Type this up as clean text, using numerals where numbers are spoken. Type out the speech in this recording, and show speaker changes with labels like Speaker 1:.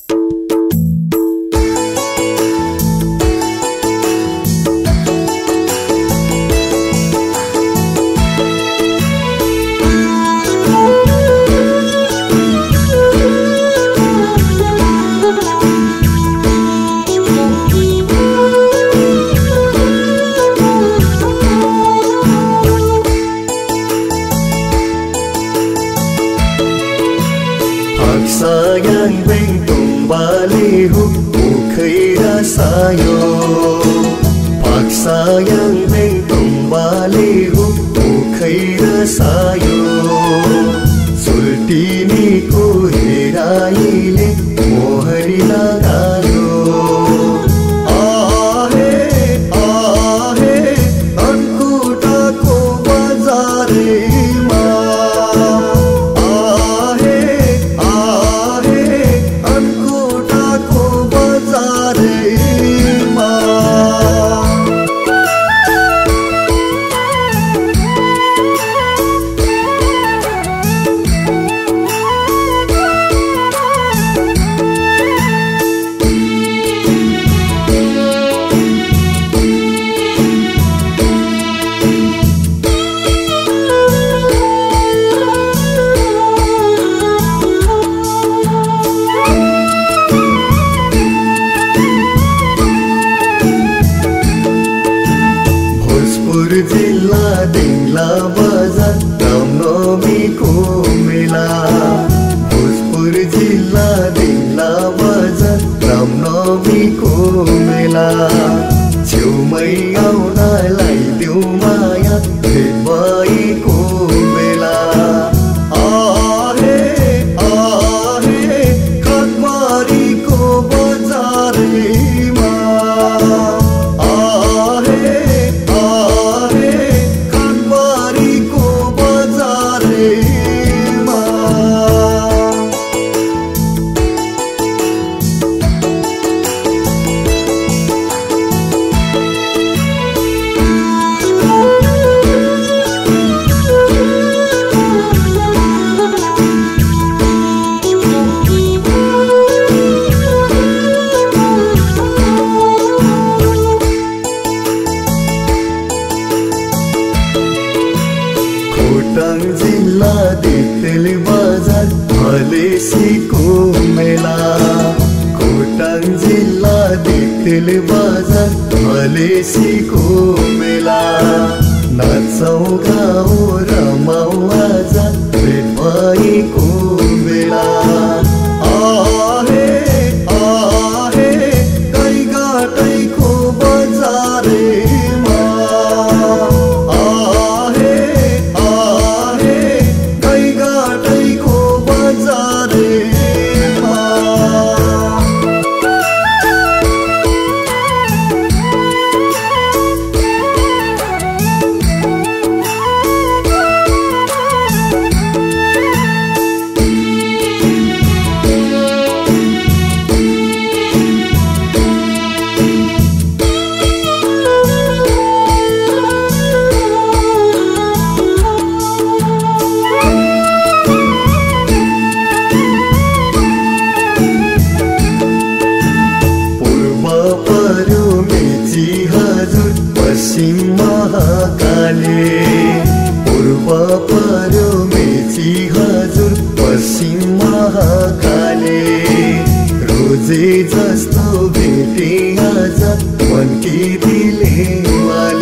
Speaker 1: Sayang bentong balihu bukai rasayo. Paksa yang bentong balihu bukai rasayo. Sultini ko hiraile mohari lagayo. Ahe ahe ankuta ko bazare ma. जिल्ला दिंगला बजार रामनवमी को मेला। भोजपुर जिल्ला दिंगला बजार रामनवमी को मेला। छेउमै आउँदा लाइदेऊ माया भेटभई को बेला। आहे आहे खतमारी को बजारमा। खोटाङ जिल्ला दिक्तेल बजार भलेसी को मेला। खोटाङ जिल्ला दिक्तेल बजार भलेसी को मेला। नाचौँ गाउँ रमाउँ आज भेटभई को बेला। आहे आहे गाईघाटैको बजारमा। पश्चिम महाकाले पूर्व पर्यो मेची हजुर पश्चिम महाकाले। रोजे जस्तो भेटे आज मनकी दिले वाले।